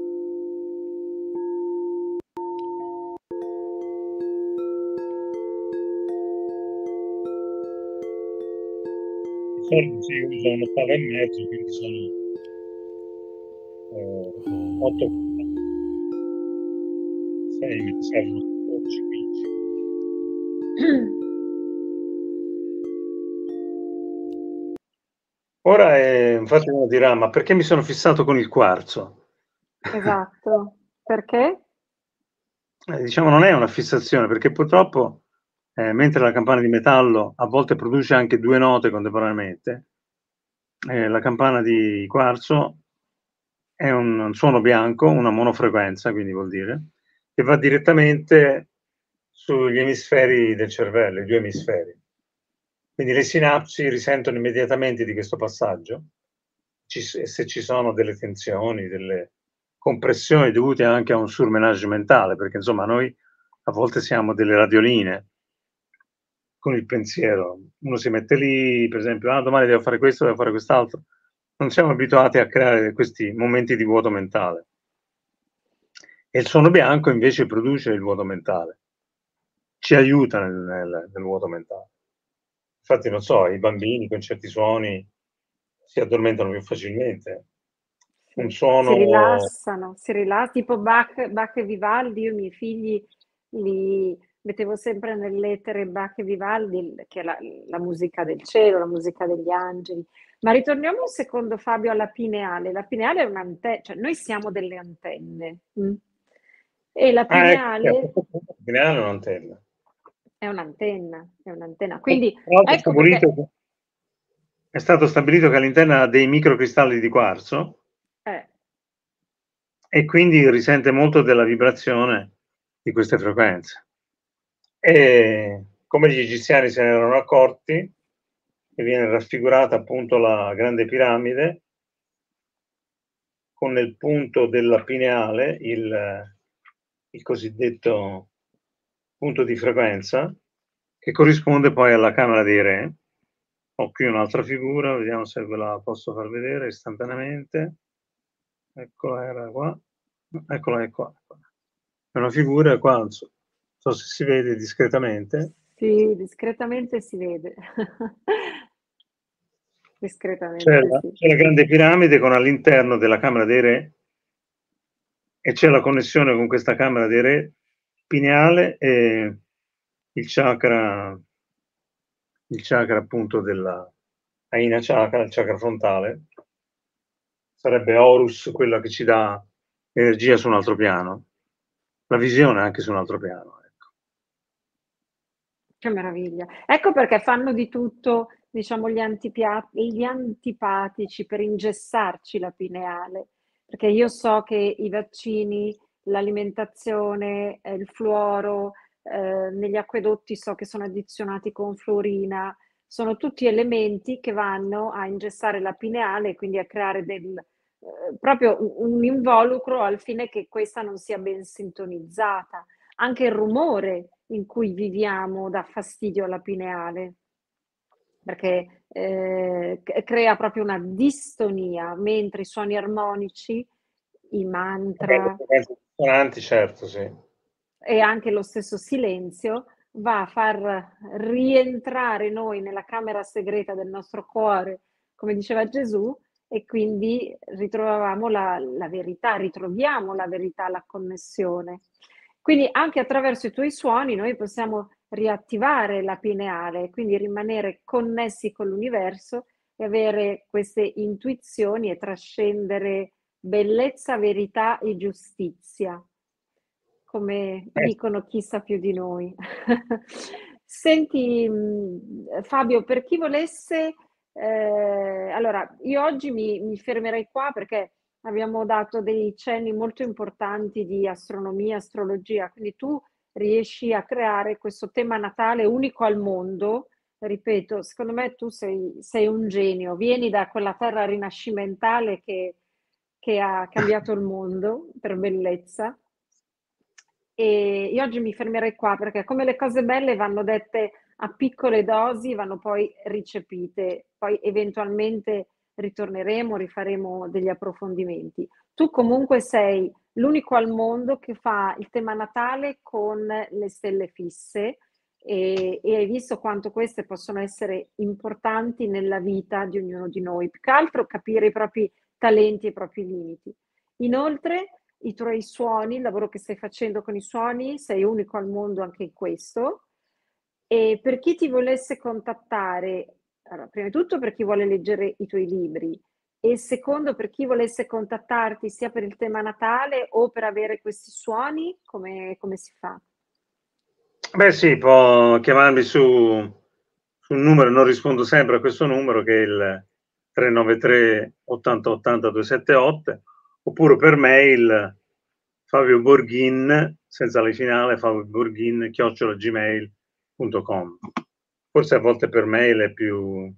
Di solito si usa un'ottava e mezzo, quindi sono 8, 6, mi servono 12, 15. Ora, infatti uno dirà, ma perché mi sono fissato con il quarzo? esatto, perché? Diciamo non è una fissazione, perché purtroppo, mentre la campana di metallo a volte produce anche 2 note contemporaneamente, la campana di quarzo è un suono bianco, una monofrequenza, quindi vuol dire, che va direttamente sugli emisferi del cervello, i 2 emisferi. Quindi le sinapsi risentono immediatamente di questo passaggio, se ci sono delle tensioni, delle compressioni dovute anche a un surmenage mentale, perché insomma noi a volte siamo delle radioline con il pensiero. Uno si mette lì, per esempio, domani devo fare questo, devo fare quest'altro. Non siamo abituati a creare questi momenti di vuoto mentale. E il suono bianco invece produce il vuoto mentale, ci aiuta nel vuoto mentale. Infatti, non so, i bambini con certi suoni si addormentano più facilmente. Sì, Un si suono... rilassano, tipo Bach e Vivaldi. Io i miei figli li mettevo sempre nell'etere Bach e Vivaldi, che è la musica del cielo, la musica degli angeli. Ma ritorniamo un secondo, Fabio, alla pineale. La pineale è un'antenna, cioè noi siamo delle antenne. E la ecco, pineale è un'antenna. è un'antenna, è un'antenna. Quindi Tra l'altro ecco perché... è stato stabilito che all'interno ha dei microcristalli di quarzo e quindi risente molto della vibrazione di queste frequenze. E come gli egiziani se ne erano accorti, e viene raffigurata appunto la grande piramide con nel punto della pineale il cosiddetto punto di frequenza che corrisponde poi alla camera dei re. Ho qui un'altra figura, vediamo se ve la posso far vedere istantaneamente. Eccola, era qua. Eccola, è qua. È una figura qua, non so se si vede discretamente. sì, discretamente si vede. C'è Discretamente la, sì. c'è la grande piramide con all'interno della camera dei re e c'è la connessione con questa camera dei re pineale e il chakra appunto della Aina chakra, il chakra frontale, sarebbe Horus, quella che ci dà energia su un altro piano, la visione anche su un altro piano. Ecco. Che meraviglia. Ecco perché fanno di tutto, diciamo, gli antipatici per ingessarci la pineale, perché io so che i vaccini, l'alimentazione, il fluoro, negli acquedotti so che sono addizionati con fluorina, sono tutti elementi che vanno a ingessare la pineale e quindi a creare proprio un involucro al fine che questa non sia ben sintonizzata. Anche il rumore in cui viviamo dà fastidio alla pineale, perché crea proprio una distonia, mentre i suoni armonici, i mantra Consonanti, certo, sì. e anche lo stesso silenzio va a far rientrare noi nella camera segreta del nostro cuore, come diceva Gesù, e quindi ritroviamo la verità, la connessione. Quindi anche attraverso i tuoi suoni noi possiamo riattivare la pineale, quindi rimanere connessi con l'universo e avere queste intuizioni e trascendere bellezza, verità e giustizia, come dicono chi sa più di noi. Senti, Fabio, per chi volesse, allora io oggi mi fermerei qua perché abbiamo dato dei cenni molto importanti di astronomia, astrologia, quindi tu riesci a creare questo tema natale unico al mondo. Ripeto, secondo me tu sei un genio, vieni da quella terra rinascimentale che ha cambiato il mondo per bellezza. E io oggi mi fermerei qua perché come le cose belle vanno dette a piccole dosi, vanno poi ricepite, poi eventualmente ritorneremo, rifaremo degli approfondimenti. Tu comunque sei l'unico al mondo che fa il tema natale con le stelle fisse e hai visto quanto queste possono essere importanti nella vita di ognuno di noi. Più che altro capire i propri talenti e i propri limiti. Inoltre, i tuoi suoni, il lavoro che stai facendo con i suoni, sei unico al mondo anche in questo. E per chi ti volesse contattare, allora, prima di tutto per chi vuole leggere i tuoi libri e secondo per chi volesse contattarti sia per il tema Natale o per avere questi suoni, come si fa? Beh sì, può chiamarmi su un numero, non rispondo sempre a questo numero che è il 393 80 80 278, oppure per mail Fabio Borghin, senza la finale, Fabio Borghin, @gmail.com. Forse a volte per mail è più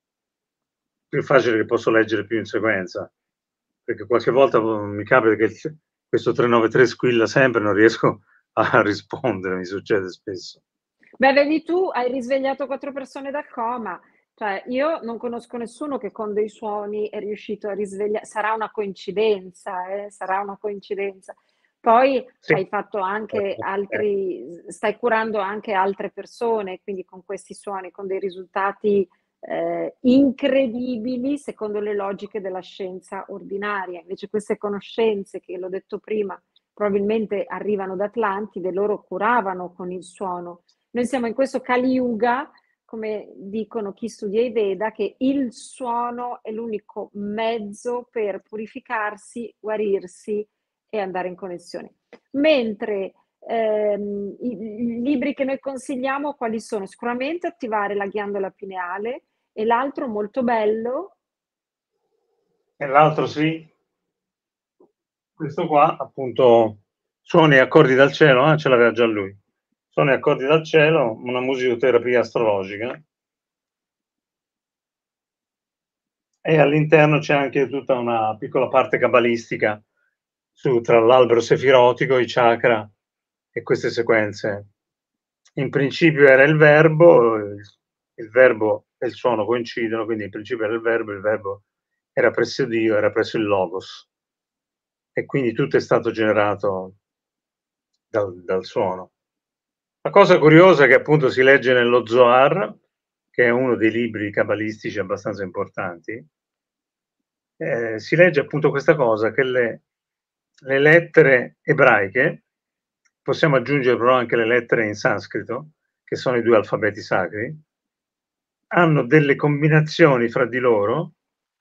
facile, che posso leggere più in sequenza, perché qualche volta mi capita che questo 393 squilla sempre, non riesco a rispondere, mi succede spesso. Beh, vedi tu, hai risvegliato 4 persone dal coma. Cioè, io non conosco nessuno che con dei suoni è riuscito a risveglia sarà una coincidenza, sarà una coincidenza. Poi Sì. hai fatto anche altri stai curando anche altre persone, quindi con questi suoni, con dei risultati, incredibili secondo le logiche della scienza ordinaria. Invece queste conoscenze che, l'ho detto prima, probabilmente arrivano da Atlantide, loro curavano con il suono. Noi siamo in questo Kali Yuga, come dicono chi studia i Veda, che il suono è l'unico mezzo per purificarsi, guarirsi e andare in connessione. Mentre i libri che noi consigliamo quali sono? Sicuramente attivare la ghiandola pineale e l'altro molto bello. E l'altro sì, questo qua appunto, Suoni e accordi dal cielo, ce l'aveva già lui. Suoni e accordi dal cielo, una musicoterapia astrologica. E all'interno c'è anche tutta una piccola parte cabalistica tra l'albero sefirotico, i chakra e queste sequenze. In principio era il verbo e il suono coincidono, quindi in principio era il verbo era presso Dio, era presso il Logos, e quindi tutto è stato generato dal suono. La cosa curiosa è che appunto si legge nello Zohar, che è uno dei libri cabalistici abbastanza importanti, si legge appunto questa cosa, che le lettere ebraiche, possiamo aggiungere però anche le lettere in sanscrito, che sono i 2 alfabeti sacri, hanno delle combinazioni fra di loro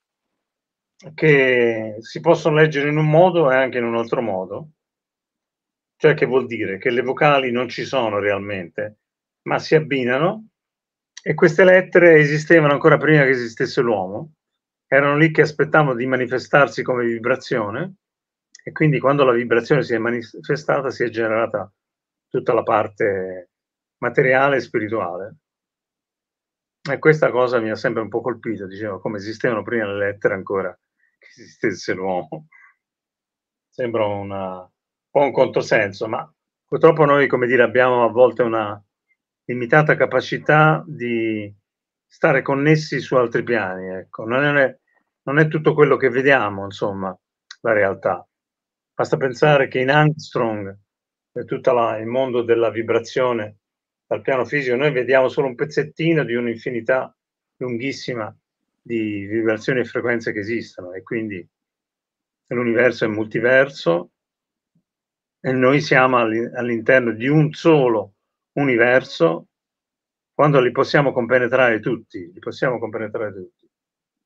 che si possono leggere in un modo e anche in un altro modo. Cioè, che vuol dire? Che le vocali non ci sono realmente, ma si abbinano, e queste lettere esistevano ancora prima che esistesse l'uomo, erano lì che aspettavano di manifestarsi come vibrazione, e quindi quando la vibrazione si è manifestata si è generata tutta la parte materiale e spirituale. E questa cosa mi ha sempre un po' colpito, dicevo, come esistevano prima le lettere ancora che esistesse l'uomo. Sembra un po' un controsenso, ma purtroppo noi, come dire, abbiamo a volte una limitata capacità di stare connessi su altri piani, ecco. Non è tutto quello che vediamo, insomma, la realtà. Basta pensare che in Armstrong e tutto il mondo della vibrazione dal piano fisico, noi vediamo solo un pezzettino di un'infinità lunghissima di vibrazioni e frequenze che esistono, e quindi l'universo è multiverso e noi siamo all'interno di un solo universo, quando li possiamo compenetrare tutti,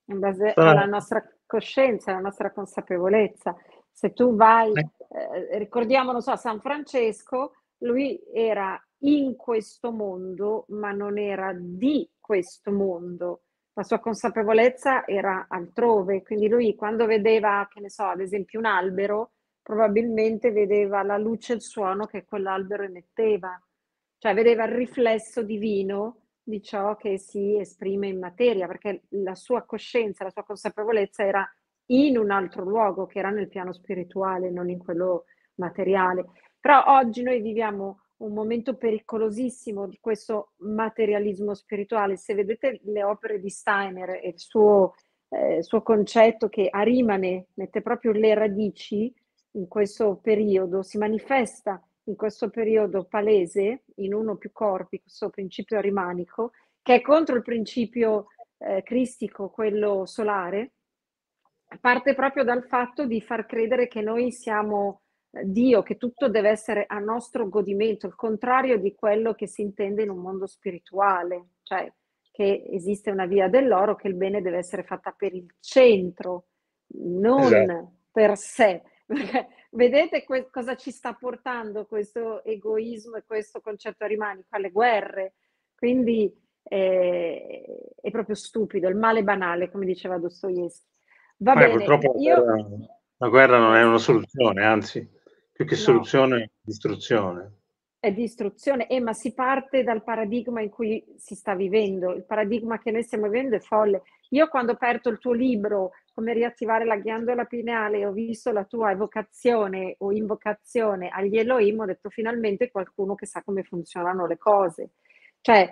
in base Sarà- alla nostra coscienza, alla nostra consapevolezza. Se tu vai, ricordiamo, non so, San Francesco, lui era in questo mondo, ma non era di questo mondo. La sua consapevolezza era altrove, quindi lui quando vedeva, che ne so, ad esempio un albero, probabilmente vedeva la luce e il suono che quell'albero emetteva, cioè vedeva il riflesso divino di ciò che si esprime in materia, perché la sua coscienza, la sua consapevolezza era in un altro luogo, che era nel piano spirituale, non in quello materiale. Però oggi noi viviamo un momento pericolosissimo di questo materialismo spirituale. Se vedete le opere di Steiner e il suo concetto che a Rimane mette proprio le radici in questo periodo, si manifesta in questo periodo palese in uno o più corpi, questo principio arimanico, che è contro il principio cristico, quello solare, parte proprio dal fatto di far credere che noi siamo Dio, che tutto deve essere a nostro godimento, il contrario di quello che si intende in un mondo spirituale, cioè che esiste una via dell'oro, che il bene deve essere fatta per il centro, Esatto. non per sé. Perché vedete cosa ci sta portando questo egoismo e questo concetto arimanico alle guerre? Quindi è proprio stupido, il male banale, come diceva Dostoevsky. Va bene, Purtroppo io la guerra non è una sì, soluzione, anzi, più che no, soluzione, distruzione. è di istruzione, ma si parte dal paradigma in cui si sta vivendo. Il paradigma che noi stiamo vivendo è folle. Io quando ho aperto il tuo libro, come riattivare la ghiandola pineale, ho visto la tua evocazione o invocazione agli Elohim, ho detto finalmente qualcuno che sa come funzionano le cose. Cioè,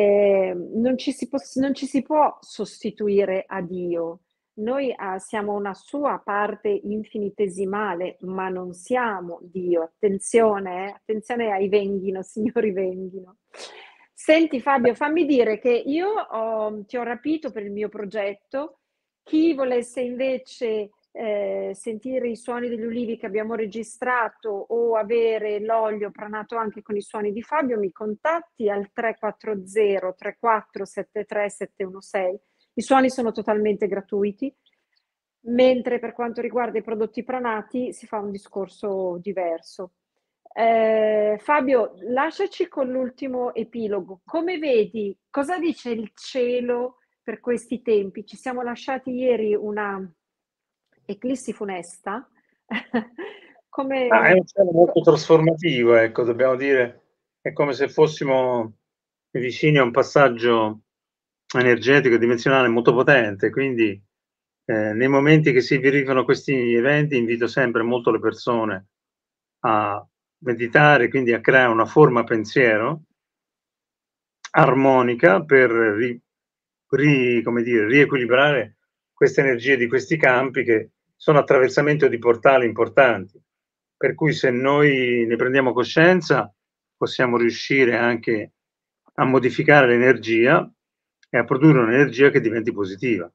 non ci si può sostituire a Dio. Noi siamo una sua parte infinitesimale, ma non siamo Dio. Attenzione, attenzione ai venghino, signori venghino. Senti Fabio, fammi dire che io ti ho rapito per il mio progetto. Chi volesse invece sentire i suoni degli ulivi che abbiamo registrato o avere l'olio pranato anche con i suoni di Fabio, mi contatti al 340 3473 716. I suoni sono totalmente gratuiti, mentre per quanto riguarda i prodotti pranati si fa un discorso diverso. Fabio, lasciaci con l'ultimo epilogo. Come vedi, cosa dice il cielo per questi tempi? Ci siamo lasciati ieri una eclissi funesta. È un Come... cielo molto trasformativo, ecco, dobbiamo dire, è come se fossimo vicini a un passaggio energetico, dimensionale molto potente, quindi nei momenti che si verificano questi eventi invito sempre molto le persone a meditare, quindi a creare una forma pensiero armonica per come dire, riequilibrare queste energie di questi campi che sono attraversamento di portali importanti. Per cui se noi ne prendiamo coscienza possiamo riuscire anche a modificare l'energia e a produrre un'energia che diventi positiva.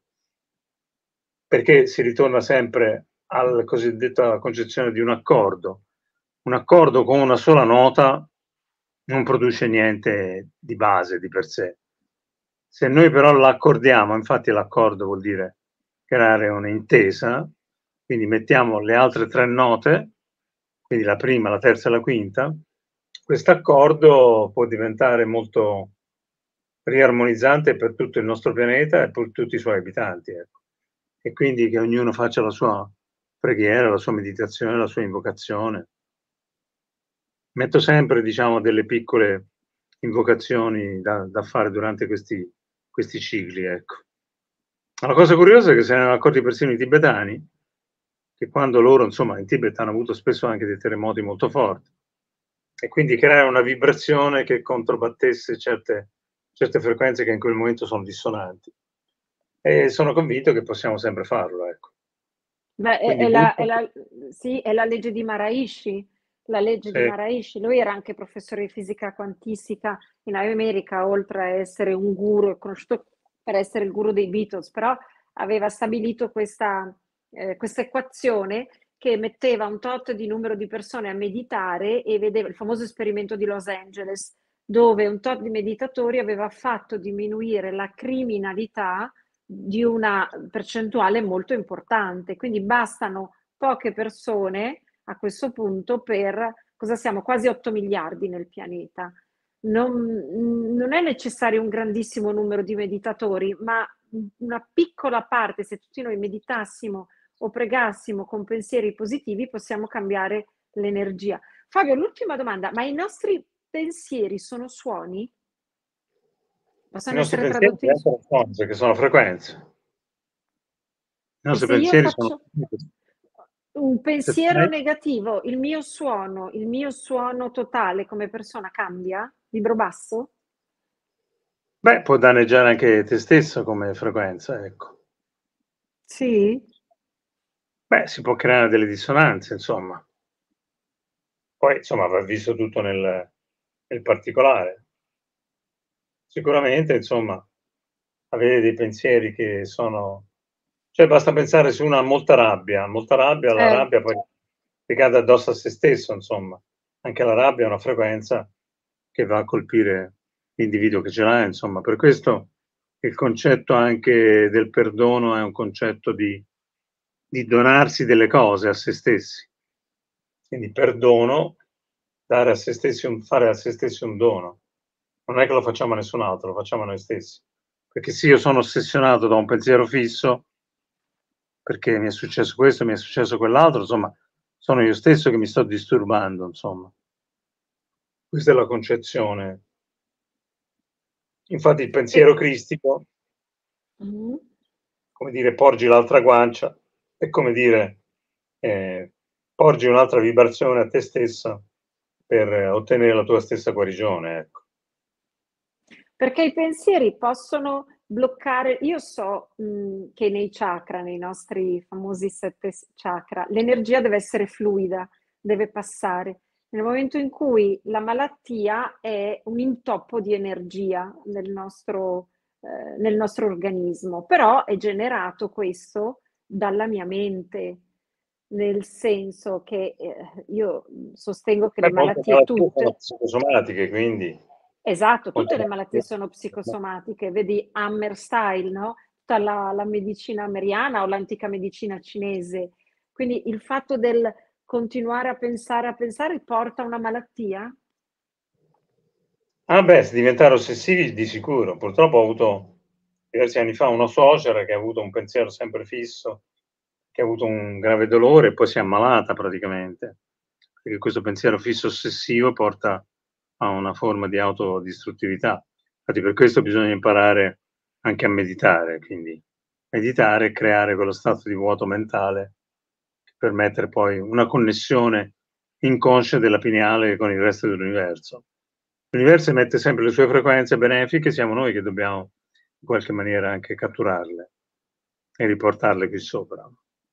Perché si ritorna sempre al cosiddetta concezione di un accordo. Un accordo con una sola nota non produce niente di base di per sé. Se noi però l'accordiamo, infatti l'accordo vuol dire creare un'intesa, quindi mettiamo le altre tre note, quindi la prima, la terza e la quinta, questo accordo può diventare molto riarmonizzante per tutto il nostro pianeta e per tutti i suoi abitanti. Ecco. E quindi che ognuno faccia la sua preghiera, la sua meditazione, la sua invocazione. Metto sempre, diciamo, delle piccole invocazioni da fare durante questi cicli, ecco. La cosa curiosa è che se ne erano accorti persino i tibetani, che quando loro, insomma, in Tibet hanno avuto spesso anche dei terremoti molto forti, e quindi creare una vibrazione che controbattesse certe frequenze che in quel momento sono dissonanti. E sono convinto che possiamo sempre farlo, ecco. Beh, Quindi butta sì, è la legge di Maharishi, la legge di sì, Maharishi. Lui era anche professore di fisica quantistica in America, oltre a essere un guru, è conosciuto per essere il guru dei Beatles, però aveva stabilito questa equazione che metteva un tot di numero di persone a meditare e vedeva il famoso esperimento di Los Angeles, dove un tot di meditatori aveva fatto diminuire la criminalità di una percentuale molto importante. Quindi bastano poche persone a questo punto per, cosa siamo? Quasi 8 miliardi nel pianeta. Non è necessario un grandissimo numero di meditatori, ma una piccola parte, se tutti noi meditassimo o pregassimo con pensieri positivi, possiamo cambiare l'energia. Fabio, l'ultima domanda, ma i nostri pensieri sono suoni? I Possono nostri essere pensieri tradotti in diventano suoni perché sono frequenze. I E nostri se io pensieri sono... faccio un Se pensiero fai... negativo, il mio suono totale come persona cambia? Vibro basso? Beh, può danneggiare anche te stesso come frequenza, ecco. Sì? Beh, si può creare delle dissonanze, insomma. Poi, insomma, va visto tutto nel particolare. Sicuramente, insomma, avere dei pensieri che sono... Cioè, basta pensare se uno ha molta rabbia, la Eh, rabbia poi ricade addosso a se stesso, insomma. Anche la rabbia è una frequenza che va a colpire l'individuo che ce l'ha, insomma. Per questo il concetto anche del perdono è un concetto di donarsi delle cose a se stessi. Quindi perdono, dare a se stessi fare a se stessi un dono. Non è che lo facciamo a nessun altro, lo facciamo a noi stessi. Perché se io sono ossessionato da un pensiero fisso, perché mi è successo questo, mi è successo quell'altro, insomma, sono io stesso che mi sto disturbando, insomma. Questa è la concezione. Infatti il e- pensiero cristico, Mhm. come dire, porgi l'altra guancia, è come dire, porgi un'altra vibrazione a te stessa per ottenere la tua stessa guarigione, ecco. Perché i pensieri possono bloccare, io so che nei chakra, nei nostri famosi 7 chakra, l'energia deve essere fluida, deve passare. Nel momento in cui la malattia è un intoppo di energia nel nostro organismo, però è generato questo dalla mia mente, nel senso che io sostengo che Beh, le molte malattie malattie sono tutte, psicosomatiche, quindi esatto, tutte molte le malattie malattie... sono psicosomatiche, vedi Hammer Style, no? Tutta la medicina ameriana o l'antica medicina cinese. Quindi il fatto del continuare a pensare porta a una malattia? Ah beh, diventare ossessivi di sicuro. Purtroppo ho avuto diversi anni fa una suocera che ha avuto un pensiero sempre fisso, che ha avuto un grave dolore e poi si è ammalata praticamente, perché questo pensiero fisso ossessivo porta a una forma di autodistruttività. Infatti per questo bisogna imparare anche a meditare, quindi meditare e creare quello stato di vuoto mentale che permette poi una connessione inconscia della pineale con il resto dell'universo. L'universo emette sempre le sue frequenze benefiche, siamo noi che dobbiamo in qualche maniera anche catturarle e riportarle qui sopra.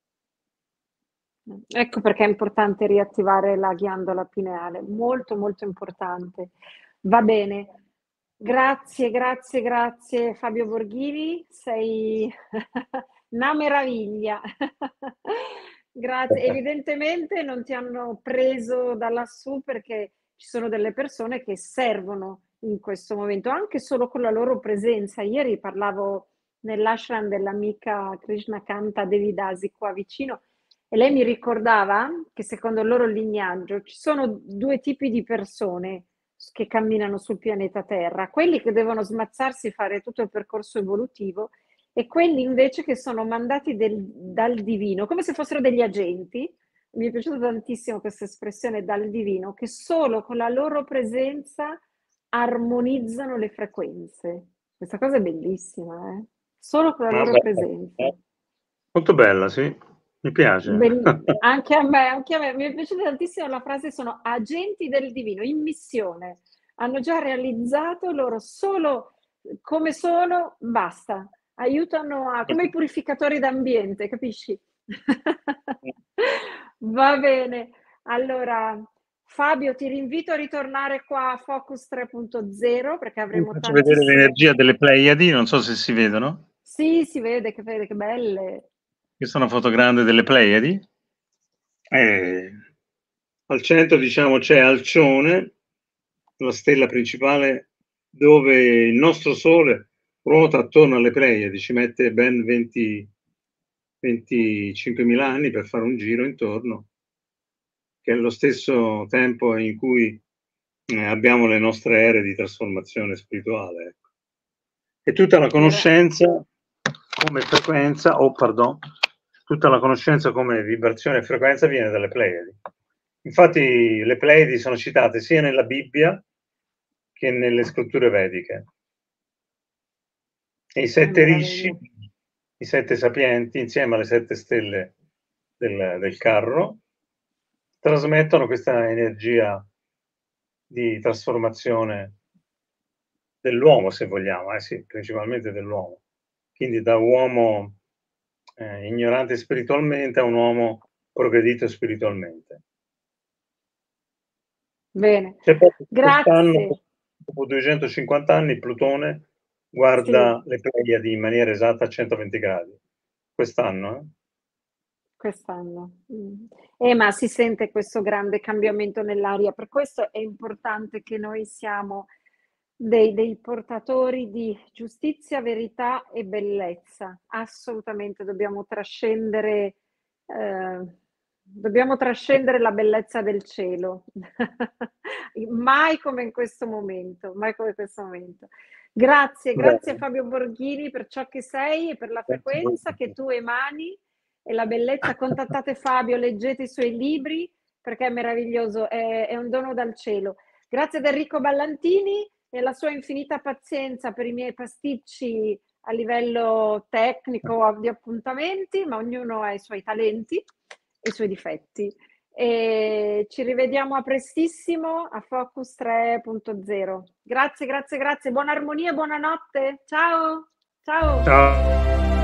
Ecco perché è importante riattivare la ghiandola pineale, molto molto importante. Va bene, grazie, grazie, grazie Fabio Borghini, sei una meraviglia. Grazie, evidentemente non ti hanno preso da lassù perché ci sono delle persone che servono in questo momento, anche solo con la loro presenza. Ieri parlavo nell'ashram dell'amica Krishna Kanta Devidasi qua vicino e lei mi ricordava che secondo il loro lignaggio ci sono due tipi di persone che camminano sul pianeta Terra, quelli che devono smazzarsi e fare tutto il percorso evolutivo e quelli invece che sono mandati dal divino, come se fossero degli agenti. Mi è piaciuta tantissimo questa espressione dal divino, che solo con la loro presenza armonizzano le frequenze. Questa cosa è bellissima, eh? Solo con la Ah, loro presenza. molto bella, sì, mi piace. Anche a me, mi è piaciuta tantissimo la frase, sono agenti del divino, in missione, hanno già realizzato loro solo come sono, basta, aiutano a, come i purificatori d'ambiente, capisci? Va bene, allora Fabio ti rinvito a ritornare qua a Focus 3.0 perché Vi avremo faccio vedere tantissime... l'energia delle Pleiadi, non so se si vedono. Sì, si vede che belle. Questa è una foto grande delle Pleiadi. Al centro, diciamo, c'è Alcione, la stella principale, dove il nostro Sole ruota attorno alle Pleiadi, ci mette ben 25.000 anni per fare un giro intorno, che è lo stesso tempo in cui abbiamo le nostre ere di trasformazione spirituale. Ecco. E tutta la conoscenza come frequenza, tutta la conoscenza come vibrazione e frequenza viene dalle Pleiadi. Infatti le Pleiadi sono citate sia nella Bibbia che nelle scritture vediche. E i 7 rishi, i 7 sapienti, insieme alle 7 stelle del carro, trasmettono questa energia di trasformazione dell'uomo, se vogliamo, sì, principalmente dell'uomo. Quindi da uomo ignorante spiritualmente a un uomo progredito spiritualmente. Bene, grazie. Dopo 250 anni Plutone guarda le Pleiadi in maniera esatta a 120 gradi. Quest'anno, Quest'anno. Ma si sente questo grande cambiamento nell'aria, per questo è importante che noi siamo dei portatori di giustizia, verità e bellezza. Assolutamente dobbiamo trascendere la bellezza del cielo. Mai come in questo momento, mai come in questo momento. Grazie Fabio Borghini per ciò che sei e per la frequenza che tu emani e la bellezza. Contattate Fabio, leggete i suoi libri perché è meraviglioso, è un dono dal cielo. Grazie ad Enrico Ballantini e la sua infinita pazienza per i miei pasticci a livello tecnico di appuntamenti, ma ognuno ha i suoi talenti e i suoi difetti. E ci rivediamo a prestissimo a Focus 3.0. Grazie, buona armonia e buonanotte. Ciao.